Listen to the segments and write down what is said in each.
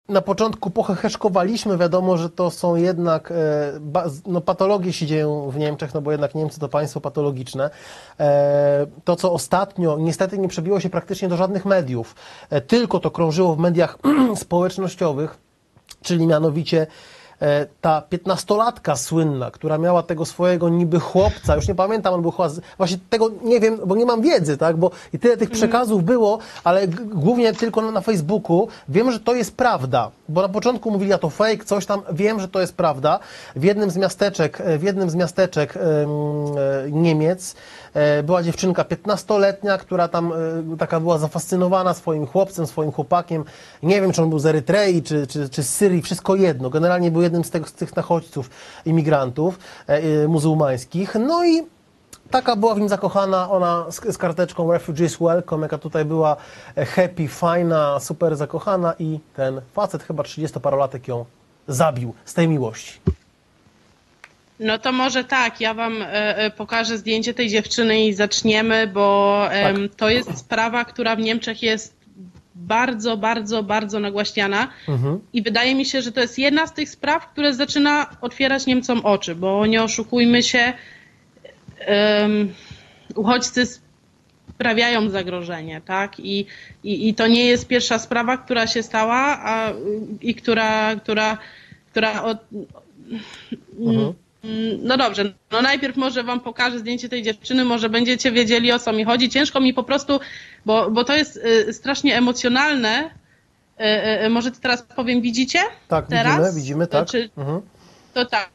na początku poheheszkowaliśmy, wiadomo, że to są jednak, patologie się dzieją w Niemczech, no bo jednak Niemcy to państwo patologiczne. To, co ostatnio niestety nie przebiło się praktycznie do żadnych mediów, tylko to krążyło w mediach społecznościowych, czyli mianowicie ta 15-latka słynna, która miała tego swojego niby chłopca, już nie pamiętam, on był chyba, właśnie tego nie wiem, bo nie mam wiedzy, tak, bo i tyle tych przekazów było, ale głównie tylko na Facebooku. Wiem, że to jest prawda, bo na początku mówili, a to fake, coś tam, wiem, że to jest prawda. W jednym z miasteczek Niemiec była dziewczynka 15-letnia, która tam taka była zafascynowana swoim chłopcem, swoim chłopakiem. Nie wiem, czy on był z Erytrei, czy z Syrii, wszystko jedno. Generalnie był jednym z tych nachodźców, imigrantów muzułmańskich. No i taka była w nim zakochana, ona z karteczką Refugees Welcome, jaka tutaj była happy, fajna, super zakochana i ten facet, chyba 30-parolatek, ją zabił z tej miłości. No to może tak, ja wam pokażę zdjęcie tej dziewczyny i zaczniemy, bo to jest sprawa, która w Niemczech jest bardzo, bardzo, bardzo nagłaśniana i wydaje mi się, że to jest jedna z tych spraw, które zaczyna otwierać Niemcom oczy, bo nie oszukujmy się, uchodźcy sprawiają zagrożenie, tak? I to nie jest pierwsza sprawa, która się stała i która no dobrze, no najpierw może wam pokażę zdjęcie tej dziewczyny, może będziecie wiedzieli, o co mi chodzi. Ciężko mi po prostu, bo to jest strasznie emocjonalne. Może teraz powiem, widzicie? Tak, teraz? widzimy, tak. To tak.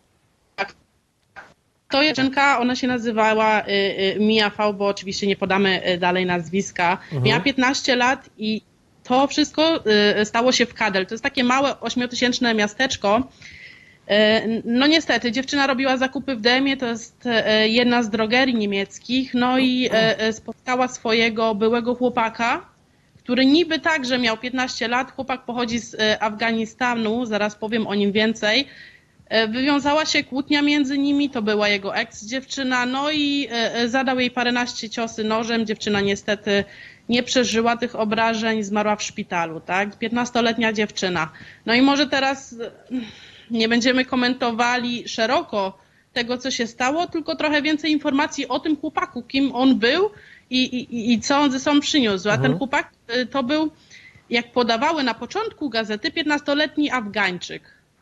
To dziewczynka, ona się nazywała Mia V, bo oczywiście nie podamy dalej nazwiska. Miała 15 lat i to wszystko stało się w Kadel. To jest takie małe 8-tysięczne miasteczko. No niestety, dziewczyna robiła zakupy w DM-ie, to jest jedna z drogerii niemieckich, no i spotkała swojego byłego chłopaka, który niby także miał 15 lat, chłopak pochodzi z Afganistanu, zaraz powiem o nim więcej. Wywiązała się kłótnia między nimi, to była jego ex-dziewczyna, no i zadał jej paręnaście ciosy nożem, dziewczyna niestety nie przeżyła tych obrażeń, zmarła w szpitalu, tak? 15-letnia dziewczyna. No i może teraz nie będziemy komentowali szeroko tego, co się stało, tylko trochę więcej informacji o tym chłopaku, kim on był i co on ze sobą przyniósł. A ten chłopak to był, jak podawały na początku gazety, 15-letni Afgańczyk.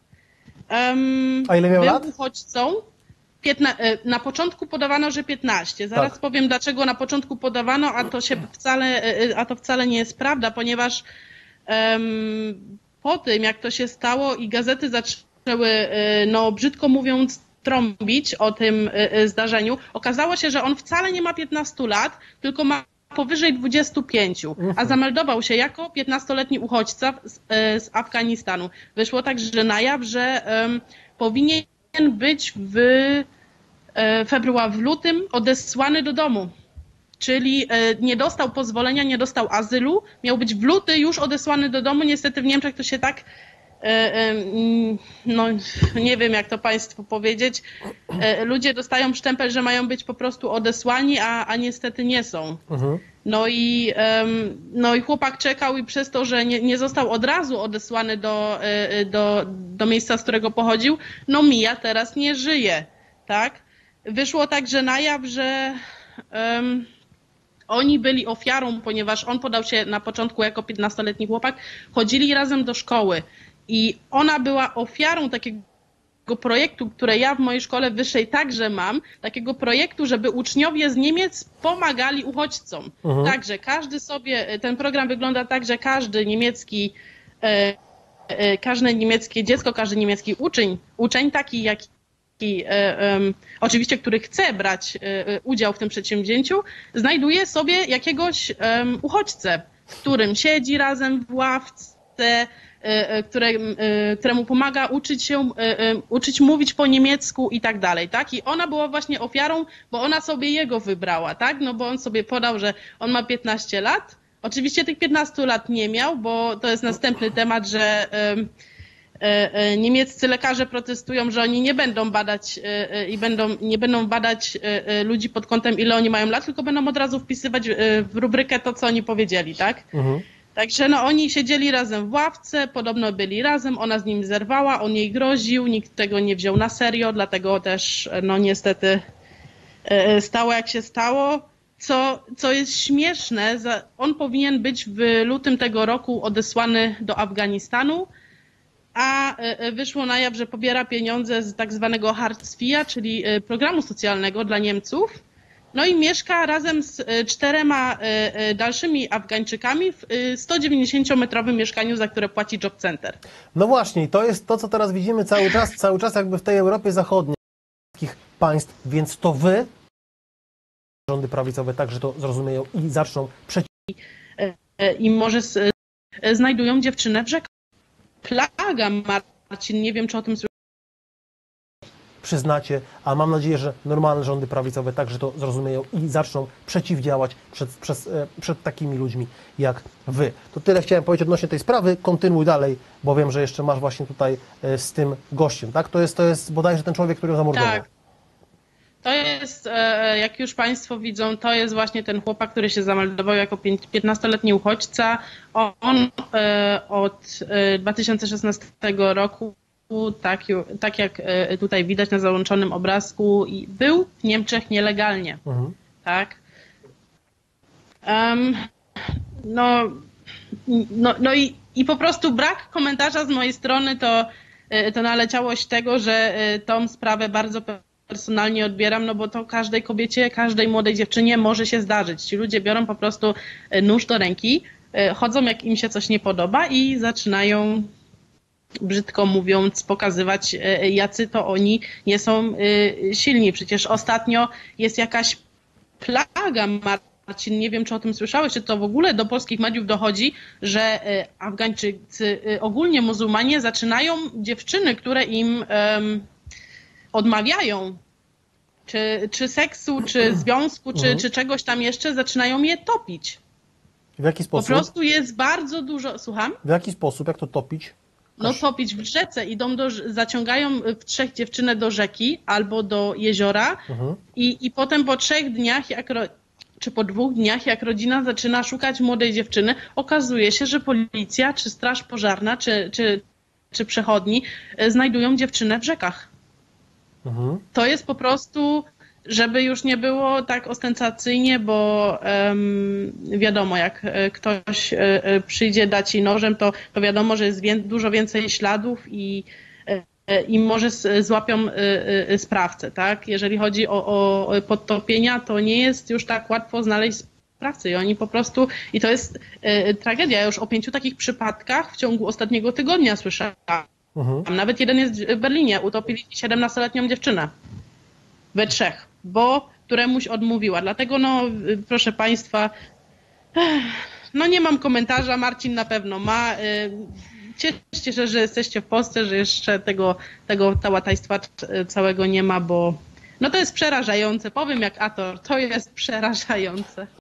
A ile miał lat? Był uchodźcą. Na początku podawano, że 15. Zaraz powiem, dlaczego na początku podawano, a to wcale nie jest prawda, ponieważ po tym, jak to się stało i gazety zaczęły, no brzydko mówiąc, trąbić o tym zdarzeniu, okazało się, że on wcale nie ma 15 lat, tylko ma powyżej 25, a zameldował się jako 15-letni uchodźca z Afganistanu. Wyszło także na jaw, że powinien być w lutym odesłany do domu. Czyli nie dostał pozwolenia, nie dostał azylu, miał być w luty już odesłany do domu. Niestety w Niemczech to się tak, no nie wiem jak to państwu powiedzieć, ludzie dostają sztempel, że mają być po prostu odesłani, a niestety nie są. No i chłopak czekał i przez to, że nie został od razu odesłany do miejsca, z którego pochodził, no Mia teraz nie żyje, tak? Wyszło także na jaw, że oni byli ofiarą, ponieważ on podał się na początku jako 15-letni chłopak, chodzili razem do szkoły i ona była ofiarą takiego projektu, które ja w mojej szkole wyższej także mam, takiego projektu, żeby uczniowie z Niemiec pomagali uchodźcom. Także każdy sobie, ten program wygląda tak, że każde niemieckie dziecko, każdy niemiecki uczeń taki jak oczywiście, który chce brać udział w tym przedsięwzięciu, znajduje sobie jakiegoś uchodźcę, z którym siedzi razem w ławce, któremu pomaga uczyć mówić po niemiecku i tak dalej, tak? I ona była właśnie ofiarą, bo ona sobie jego wybrała, tak? No bo on sobie podał, że on ma 15 lat. Oczywiście tych 15 lat nie miał, bo to jest następny temat, że niemieccy lekarze protestują, że oni nie będą badać nie będą badać ludzi pod kątem, ile oni mają lat, tylko będą od razu wpisywać w rubrykę to, co oni powiedzieli, tak? Także no oni siedzieli razem w ławce, podobno byli razem, ona z nim zerwała, on jej groził, nikt tego nie wziął na serio, dlatego też no niestety stało jak się stało. Co jest śmieszne, on powinien być w lutym tego roku odesłany do Afganistanu, a wyszło na jaw, że pobiera pieniądze z tak zwanego Hartz-IV'a, czyli programu socjalnego dla Niemców. No i mieszka razem z 4 dalszymi Afgańczykami w 190-metrowym mieszkaniu, za które płaci Job Center. No właśnie, to jest to, co teraz widzimy cały czas jakby w tej Europie Zachodniej, takich państw, więc to wy, rządy prawicowe, także to zrozumieją i zaczną przeciw. I może znajdują dziewczynę w rzekach. Plaga, Marcin, nie wiem, czy o tym słyszałeś. Przyznacie, a mam nadzieję, że normalne rządy prawicowe także to zrozumieją i zaczną przeciwdziałać przed takimi ludźmi jak wy. To tyle chciałem powiedzieć odnośnie tej sprawy. Kontynuuj dalej, bo wiem, że jeszcze masz właśnie tutaj z tym gościem, tak? To jest bodajże ten człowiek, który ją zamordował. Tak. To jest, jak już Państwo widzą, to jest właśnie ten chłopak, który się zameldował jako 15-letni uchodźca. On od 2016 roku, tak jak tutaj widać na załączonym obrazku, był w Niemczech nielegalnie. Mhm. Tak? I po prostu brak komentarza z mojej strony to naleciałość tego, że tą sprawę bardzo personalnie odbieram, no bo to każdej kobiecie, każdej młodej dziewczynie może się zdarzyć. Ci ludzie biorą po prostu nóż do ręki, chodzą jak im się coś nie podoba i zaczynają, brzydko mówiąc, pokazywać, jacy to oni nie są silni. Przecież ostatnio jest jakaś plaga, Marcin, nie wiem, czy o tym słyszałeś, czy to w ogóle do polskich mediów dochodzi, że Afgańczycy, ogólnie muzułmanie, zaczynają dziewczyny, które im odmawiają, czy seksu, czy związku, czy czegoś tam jeszcze, zaczynają je topić. W jaki sposób? Po prostu jest bardzo dużo... Słucham? W jaki sposób? Jak to topić? No topić w rzece. Zaciągają w 3 dziewczynę do rzeki albo do jeziora i potem po 3 dniach, czy po 2 dniach, jak rodzina zaczyna szukać młodej dziewczyny, okazuje się, że policja, czy straż pożarna, czy przechodni znajdują dziewczynę w rzekach. To jest po prostu, żeby już nie było tak ostentacyjnie, bo wiadomo, jak ktoś przyjdzie dać ci nożem, to wiadomo, że jest dużo więcej śladów i może złapią sprawcę, tak? Jeżeli chodzi o podtopienia, to nie jest już tak łatwo znaleźć sprawcę i oni po prostu, i to jest tragedia, ja już o 5 takich przypadkach w ciągu ostatniego tygodnia słyszałam. Nawet jeden jest w Berlinie, utopili 17-letnią dziewczynę we 3, bo któremuś odmówiła. Dlatego no, proszę Państwa, no nie mam komentarza, Marcin na pewno ma. Cieszcie się, że jesteście w Polsce, że jeszcze tego tałataństwa całego nie ma, bo no to jest przerażające. Powiem jak Ator, to jest przerażające.